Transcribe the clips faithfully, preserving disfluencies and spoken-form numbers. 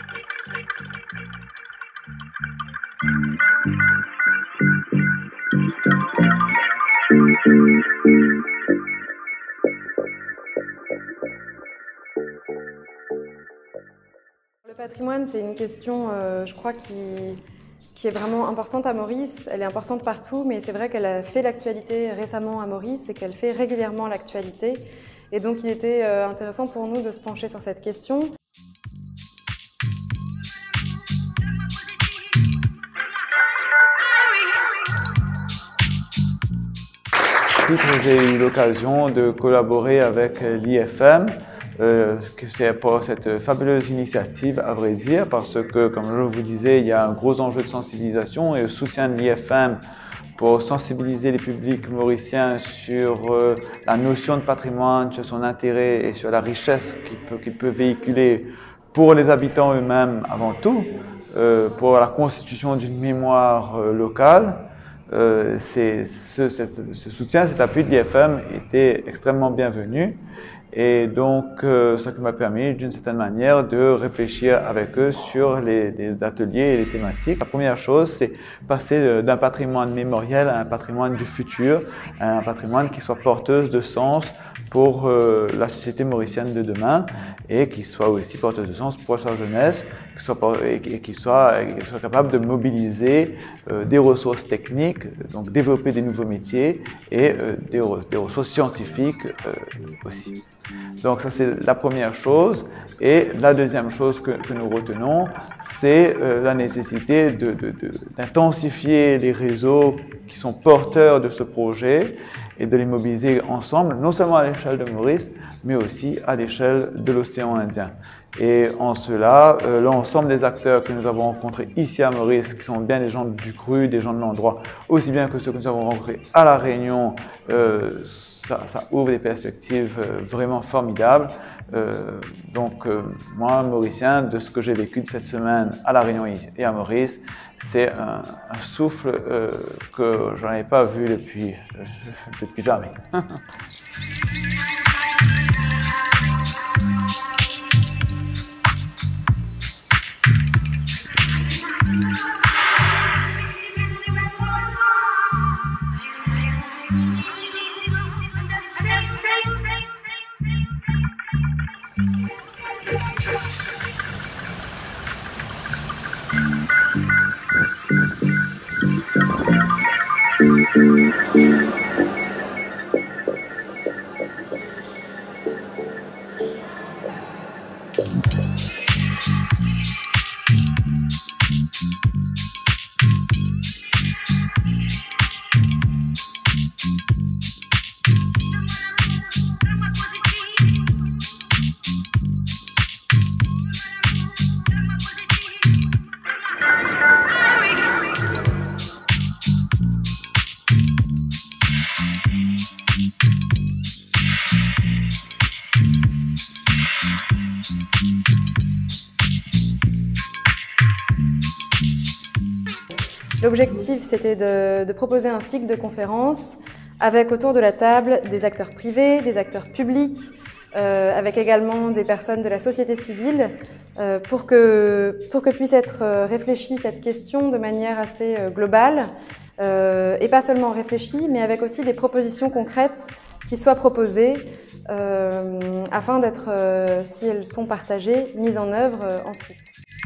Le patrimoine, c'est une question, euh, je crois, qui, qui est vraiment importante à Maurice. Elle est importante partout, mais c'est vrai qu'elle a fait l'actualité récemment à Maurice et qu'elle fait régulièrement l'actualité. Et donc, il était euh, intéressant pour nous de se pencher sur cette question. J'ai eu l'occasion de collaborer avec l'I F M, euh, que c'est pour cette fabuleuse initiative, à vrai dire, parce que, comme je vous disais, il y a un gros enjeu de sensibilisation et le soutien de l'I F M pour sensibiliser les publics mauriciens sur euh, la notion de patrimoine, sur son intérêt et sur la richesse qu'il peut, qu'il peut véhiculer pour les habitants eux-mêmes avant tout, euh, pour la constitution d'une mémoire euh, locale. Euh, ce, ce, ce soutien, cet appui de l'I F M était extrêmement bienvenu et donc euh, ça m'a permis d'une certaine manière de réfléchir avec eux sur les, les ateliers et les thématiques. La première chose, c'est passer d'un patrimoine mémoriel à un patrimoine du futur, à un patrimoine qui soit porteuse de sens pour euh, la société mauricienne de demain et qui soit aussi porteuse de sens pour sa jeunesse qui soit, et qui soit, qui soit capable de mobiliser euh, des ressources techniques, donc développer des nouveaux métiers et euh, des, des ressources scientifiques euh, aussi. Donc ça c'est la première chose. Et la deuxième chose que, que nous retenons, c'est euh, la nécessité de, de, de, d'intensifier les réseaux qui sont porteurs de ce projet et de les mobiliser ensemble, non seulement à l'échelle de Maurice, mais aussi à l'échelle de l'océan Indien. Et en cela, euh, l'ensemble des acteurs que nous avons rencontrés ici à Maurice, qui sont bien des gens du cru, des gens de l'endroit, aussi bien que ceux que nous avons rencontrés à La Réunion, euh, ça, ça ouvre des perspectives euh, vraiment formidables. Euh, donc euh, moi, Mauricien, de ce que j'ai vécu de cette semaine à La Réunion et à Maurice, c'est un, un souffle euh, que je n'avais pas vu depuis, euh, depuis jamais. L'objectif, c'était de, de proposer un cycle de conférences avec autour de la table des acteurs privés, des acteurs publics, euh, avec également des personnes de la société civile, euh, pour que, pour que puisse être réfléchie cette question de manière assez globale, euh, et pas seulement réfléchie, mais avec aussi des propositions concrètes qui soient proposées, euh, afin d'être, euh, si elles sont partagées, mises en œuvre euh, ensuite.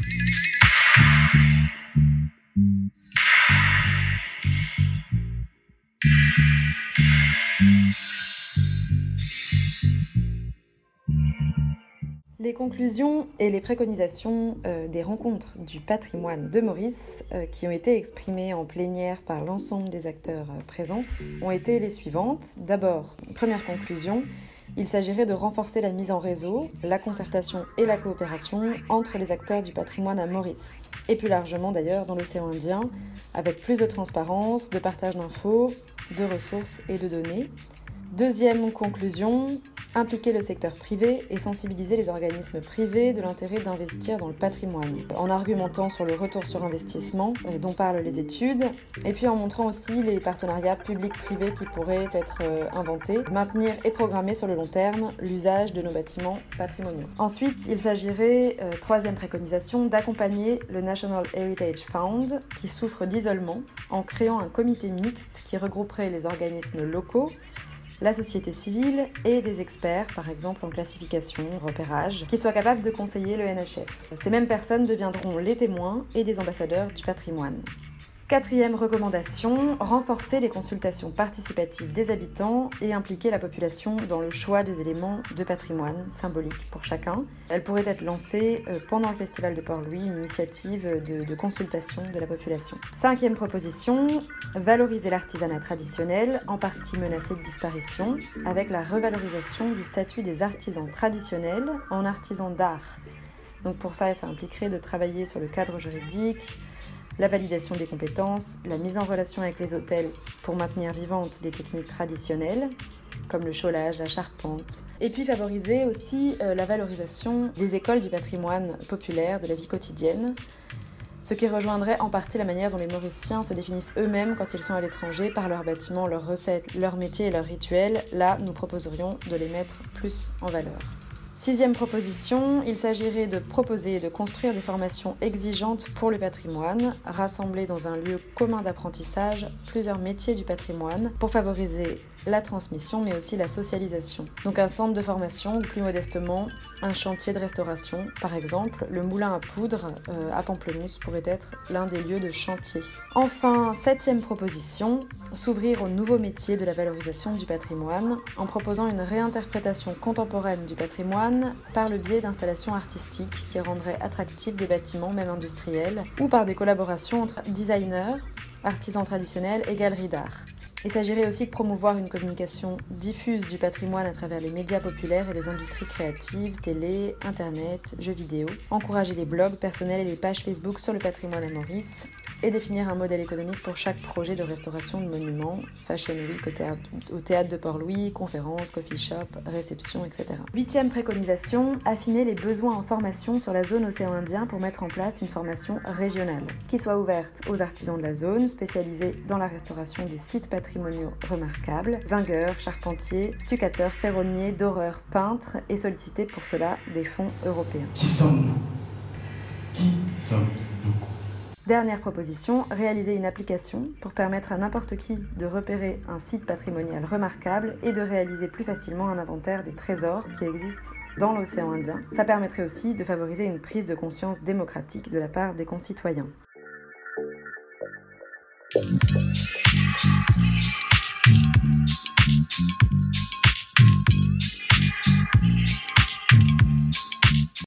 Les conclusions et les préconisations euh, des rencontres du patrimoine de Maurice, euh, qui ont été exprimées en plénière par l'ensemble des acteurs euh, présents, ont été les suivantes. D'abord, première conclusion, il s'agirait de renforcer la mise en réseau, la concertation et la coopération entre les acteurs du patrimoine à Maurice, et plus largement d'ailleurs dans l'océan Indien, avec plus de transparence, de partage d'infos, de ressources et de données. Deuxième conclusion, impliquer le secteur privé et sensibiliser les organismes privés de l'intérêt d'investir dans le patrimoine, en argumentant sur le retour sur investissement dont parlent les études, et puis en montrant aussi les partenariats publics-privés qui pourraient être inventés, maintenir et programmer sur le long terme l'usage de nos bâtiments patrimoniaux. Ensuite, il s'agirait, euh, troisième préconisation, d'accompagner le National Heritage Fund, qui souffre d'isolement, en créant un comité mixte qui regrouperait les organismes locaux, la société civile et des experts, par exemple en classification, repérage, qui soient capables de conseiller le N H F. Ces mêmes personnes deviendront les témoins et des ambassadeurs du patrimoine. Quatrième recommandation, renforcer les consultations participatives des habitants et impliquer la population dans le choix des éléments de patrimoine symboliques pour chacun. Elle pourrait être lancée pendant le Festival de Port-Louis, une initiative de, de consultation de la population. Cinquième proposition, valoriser l'artisanat traditionnel, en partie menacé de disparition, avec la revalorisation du statut des artisans traditionnels en artisans d'art. Donc pour ça, ça impliquerait de travailler sur le cadre juridique, la validation des compétences, la mise en relation avec les hôtels pour maintenir vivantes des techniques traditionnelles, comme le chaulage, la charpente. Et puis favoriser aussi euh, la valorisation des écoles du patrimoine populaire, de la vie quotidienne, ce qui rejoindrait en partie la manière dont les Mauriciens se définissent eux-mêmes quand ils sont à l'étranger par leurs bâtiments, leurs recettes, leurs métiers et leurs rituels. Là, nous proposerions de les mettre plus en valeur. Sixième proposition, il s'agirait de proposer et de construire des formations exigeantes pour le patrimoine, rassembler dans un lieu commun d'apprentissage plusieurs métiers du patrimoine pour favoriser la transmission mais aussi la socialisation. Donc un centre de formation ou plus modestement un chantier de restauration. Par exemple, le moulin à poudre euh, à Pamplemousse pourrait être l'un des lieux de chantier. Enfin, septième proposition, s'ouvrir aux nouveaux métiers de la valorisation du patrimoine en proposant une réinterprétation contemporaine du patrimoine par le biais d'installations artistiques qui rendraient attractifs des bâtiments, même industriels, ou par des collaborations entre designers, artisans traditionnels et galeries d'art. Il s'agirait aussi de promouvoir une communication diffuse du patrimoine à travers les médias populaires et les industries créatives, télé, internet, jeux vidéo, encourager les blogs personnels et les pages Facebook sur le patrimoine à Maurice, et définir un modèle économique pour chaque projet de restauration de monuments, Fashion Week au théâtre, au théâtre de Port-Louis, conférences, coffee shop, réception, et cetera. Huitième préconisation, affiner les besoins en formation sur la zone océan Indien pour mettre en place une formation régionale, qui soit ouverte aux artisans de la zone, spécialisés dans la restauration des sites patrimoniaux remarquables, zingueurs, charpentiers, stucateurs, ferronniers, doreurs, peintres, et solliciter pour cela des fonds européens. Qui sommes-nous? Qui sommes-nous? Dernière proposition, réaliser une application pour permettre à n'importe qui de repérer un site patrimonial remarquable et de réaliser plus facilement un inventaire des trésors qui existent dans l'océan Indien. Ça permettrait aussi de favoriser une prise de conscience démocratique de la part des concitoyens.